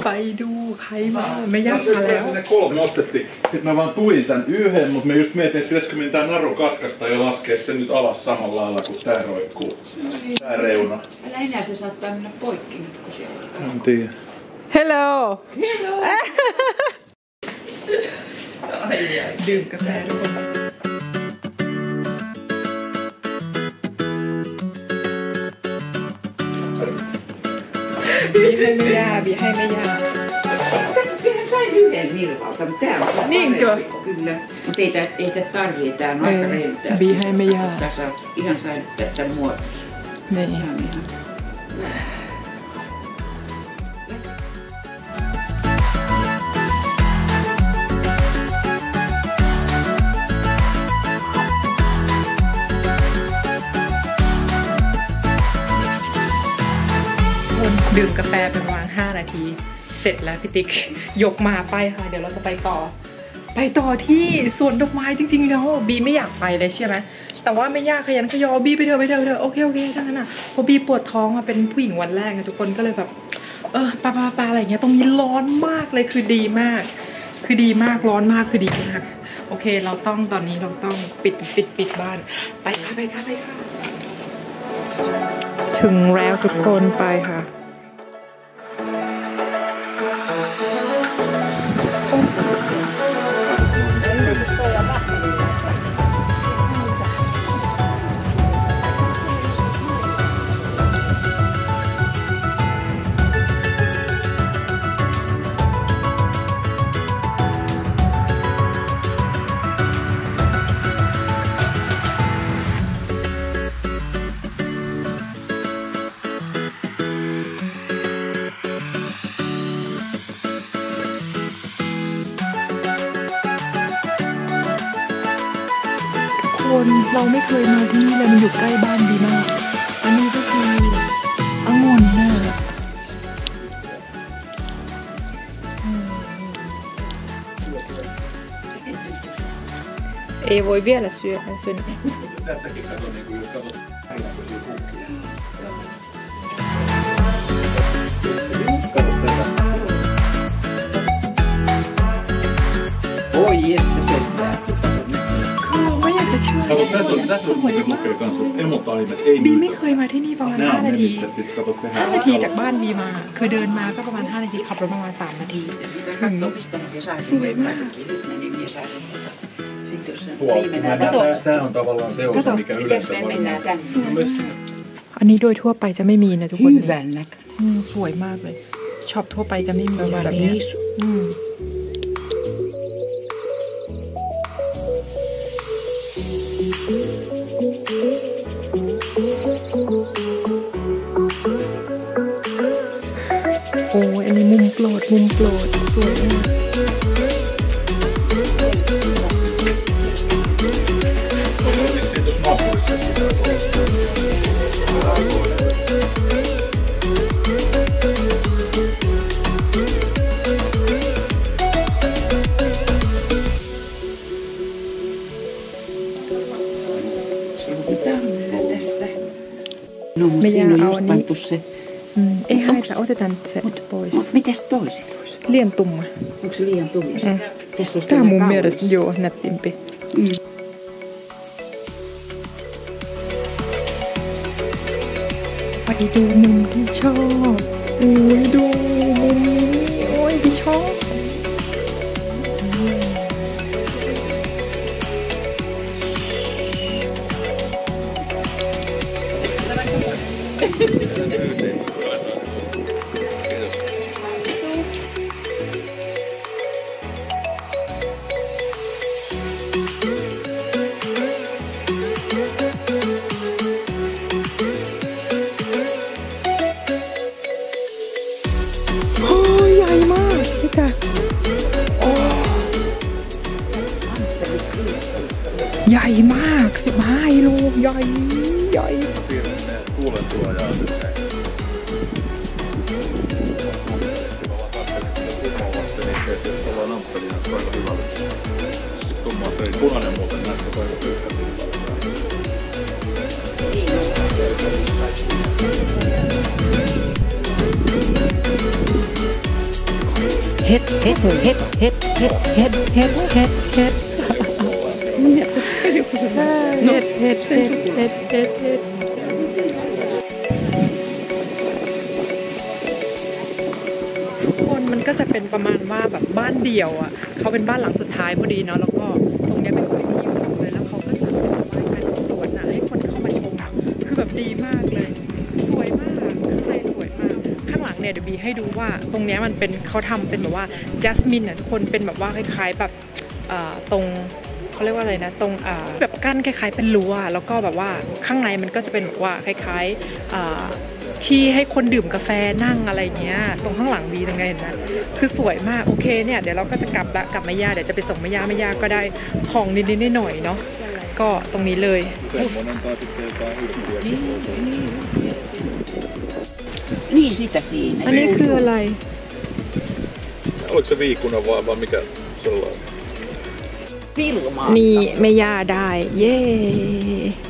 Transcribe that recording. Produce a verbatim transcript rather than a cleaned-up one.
ไปดูใครมาไม่ยากมาแล้ว Ne kolme nostettiin. Sitten mä vaan tuin tän yhden, mutta me just mietin, että pitäisikö me tää naru katkaista ja laskea se nyt alas samalla lailla kuin tää roikkuu. Tää reuna. Älä enää se saattaa mennä poikki nyt kun siellä on. En tiedä. Hello! Hello! Ai ai, dynkkäpää. Vihe me jää, vihe me jää. Tähän sain yhden Mirvalta, mutta tää on parempi. Niinkö? Kyllä. Mutta ei tää, ei tää tarvii, tää on aika reiltää. Vihe me jää. Tää saa ihan säilyttää tän muotossa. Niin. Ihan ihan. ดื่มกาแฟเป็นประมาณห้านาทีเสร็จแล้วพี่ติ๊กยกมาไปค่ะเดี๋ยวเราจะไปต่อไปต่อที่สวนดอกไม้จริงๆแล้วบีไม่อยากไปเลยใช่ไหมแต่ว่าไม่ยากขยันขยอบีไปเถอะไปเถอะไปเถอะโอเคโอเคทั้งนั้นอ่ะพอบีปวดท้องมาเป็นผู้หญิงวันแรกทุกคนก็เลยแบบเออปลาปลาปลาอะไรเงี้ยตรงนี้ร้อนมากเลยคือดีมากคือดีมากร้อนมากคือดีมากโอเคเราต้องตอนนี้เราต้องปิดปิดปิดบ้านไปค่ะไปค่ะไปค่ะถึงแล้วทุกคนไปค่ะเราไม่เคยมาที่นี่เลยมันอยู่ใกล้บ้านดีมากอันนี้ก็คือองุ่นน่ะei voi vielä syödä sen. Tässäkin kato, niin kuin jos katsot erinäköisiä kukkia. Kato tätä. Oi, että sentään. Kato, tässä on, tässä on se lukee kanssa emotaimet, ei บีไม่เคยมาที่นี่ประมาณห้านาที kato, ห้านาทีจากบ้านบีมาคือเดินมาก็ประมาณห้านาทีขับรถประมาณสามนาทีสวยมาก Tämä on tavallaan se osa, mikä yleensä on. อันนี้โดยทั่วไปจะไม่มีนะทุกคน Hyvän näköinen. สวยมากเลยช็อปทั่วไปจะไม่มีแบบนี้โอ้ยอันนี้มุมโปรดมุมโปรดสวยมาก No, siinä on just pantu se. Mm, ei haita, otetaan se mut, pois. Mut mitäs toiset olisi? Liian tumma. Onko se liian tumma? Mm. Tässä Tämä on mun kaunis. Mielestä joo, nättimpi. Mm. Vaiดูมุมที่ชอบโอ้ยดูมุมนี้โอ้ยที่ชอบใหญ่มากสิบห้ากิโลใหญ่ใหญ่punainen muuten näyttää aika pyyhkällä. เฮ็ดเฮ็ดเฮ็ดเฮ็ดเฮ็ดเฮ็ดเฮ็ดเฮ็ดเฮ็ด Нет, это скорее пожалуйста. เฮ็ดเฮ็ดเฮ็ดเฮ็ดเฮ็ดเฮ็ดทุกคนมันก็จะเป็นประมาณว่าแบบบ้านเดี่ยวอ่ะเขาเป็นบ้านหลังสุดท้ายพอดีเนาะแล้วก็ตรงนี้เป็นพื้นที่ของเลยแล้วเขาก็จัดเป็นการสวนอ่ะให้คนเข้ามาชมคือแบบดีมากเลยสวยมากข้างในสวยมากข้างหลังเนี่ยเดี๋ยวบีให้ดูว่าตรงนี้มันเป็นเขาทำเป็นแบบว่าจัสมินอ่ะทุกคนเป็นแบบว่าคล้ายๆแบบตรงเขาเรียกว่าอะไรนะตรงแบบกั้นคล้ายๆเป็นรั้วแล้วก็แบบว่าข้างในมันก็จะเป็นแบบว่าคล้ายๆที่ให้คนดื่มกาแฟนั่งอะไรเงี้ยตรงข้างหลังบีตรงนี้เห็นไหมคือสวยมากโอเคเนี่ยเดี๋ยวเราก็จะกลับละกลับแม่ย่าเดี๋ยวจะไปส่งแม่ย่าแม่ย่าก็ได้ของนิดๆหน่อยๆเนาะก็ตรงนี้เลยอันนี้คืออะไร Oliko se viikuna vai vai mikä sulla on? นี่แม่ย่าได้เย้